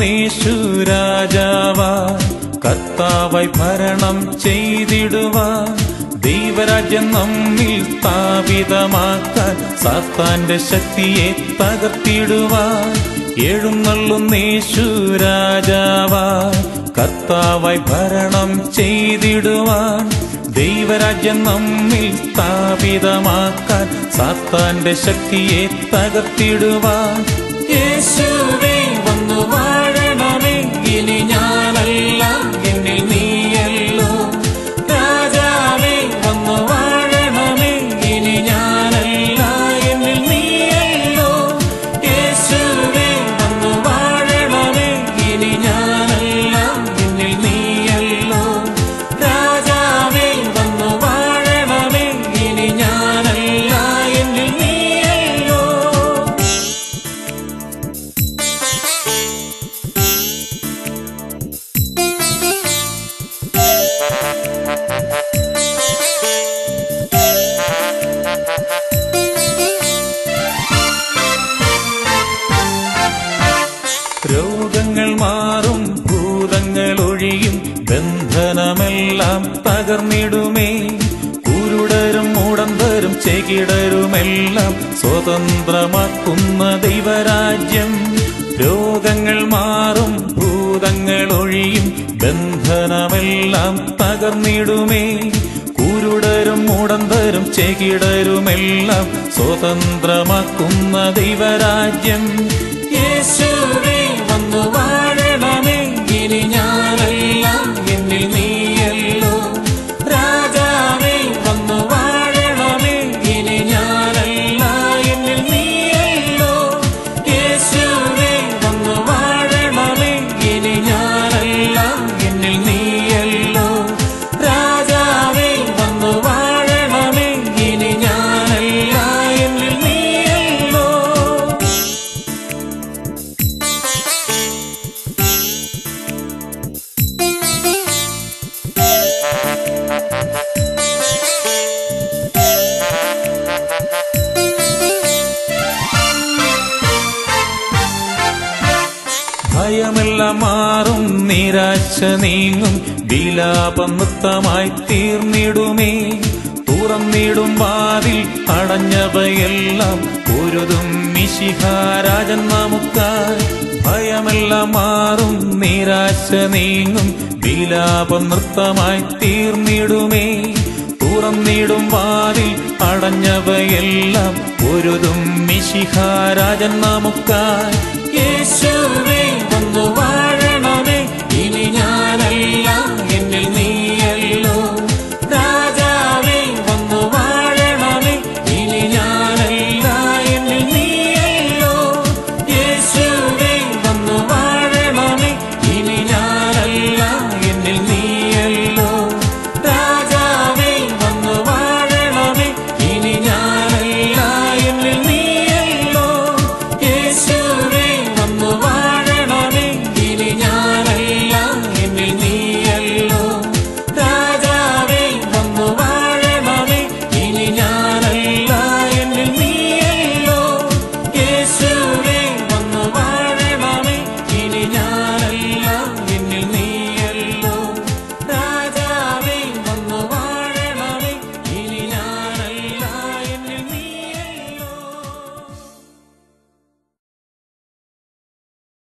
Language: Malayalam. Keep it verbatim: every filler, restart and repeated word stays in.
യേശു രാജാവാൻ, കർത്താവായി ഭരണം ചെയ്തിടുവാൻ, ദൈവരാജ്യം നമ്മിൽ സ്ഥാപിതമാക്കാൻ, സാത്താന്റെ ശക്തിയെ തകർത്തിടുവാൻ എഴുന്നള്ളുന്ന യേശു രാജാവാൻ, കർത്താവായി ഭരണം ചെയ്തിടുവാൻ, ദൈവരാജ്യം നമ്മിൽ സ്ഥാപിതമാക്കാൻ, സാത്താന്റെ ശക്തിയെ തകർത്തിടുവാൻ. യേശുവേ വന്നു വാഴണമേ, ഇനി ഞാനല്ല എന്നിൽ നീയല്ലോ. രാജാവേ വന്നു വാഴണമേ, ഇനി ഞാനല്ല എന്നിൽ നീയല്ലോ. യേശുവേ വന്നു വാഴണമേ, ഇനി ഞാനല്ല എന്നിൽ നീയല്ലോ. രാജാവേ വന്നു വാഴണമേ, ഇനി ഞാനല്ല എന്നിൽ നീയല്ലോ. രോഗങ്ങൾ മാറും, ഭൂതങ്ങൾ ഒഴിയും, ബന്ധനമെല്ലാം തകർന്നിടുമേ. കുരുടരും മുടന്തരും ചെകിടരുമെല്ലാം സ്വതന്ത്രമാക്കുന്ന ദൈവരാജ്യം. രോഗങ്ങൾ മാറും, ഭൂതങ്ങൾ ഒഴിയും, ബന്ധനമെല്ലാം തകർന്നിടുമേ. കുരുടരും മുടന്തരും ചെകിടരുമെല്ലാം സ്വതന്ത്രമാക്കുന്ന ദൈവരാജ്യം. യേശുവേ വന്നു വാഴണമേ, ഇനി ഞാനല്ല എന്നിൽ നീയല്ലോ. രാജാവേ വന്നു വാഴണമേ, ഇനി ഞാനല്ല എന്നിൽ നീയല്ലോ. യേശുവേ വന്നു വാഴണമേ, ഇനി ഞാനല്ല എന്നിൽ നീയല്ലോ. രാജാവേ വന്നു വാഴണമേ, ഇനി ഞാനല്ല എന്നിൽ നീയല്ലോ. ഭയമെല്ലാം മാറും, നിരാശ നീങ്ങും, വിലാപം നൃത്തമായി തീർന്നിടുമേ. തുറന്നിടും വാതിൽ അടഞ്ഞവയെല്ലാം പൊരുതും മിശിഹാരാജൻ നമുക്കായി. ഭയമെല്ലാം മാറും, നിരാശ നീങ്ങും, വിലാപം നൃത്തമായി തീർന്നിടുമേ. തുറന്നിടും വാതിൽ അടഞ്ഞവയെല്ലാം പൊരുതും മിശിഹാരാജൻ നമുക്കായി. യേശുവേ വന്നു വാഴണമേ, ഇനി ഞാനല്ല എന്നിൽ നീയല്ലോ. രാജാവേ വന്നു വാഴണമേ, ഇനി ഞാനല്ല എന്നിൽ നീയല്ലോ. യേശുവേ വന്നു വാഴണമേ, ഇനി ഞാനല്ല എന്നിൽ നീ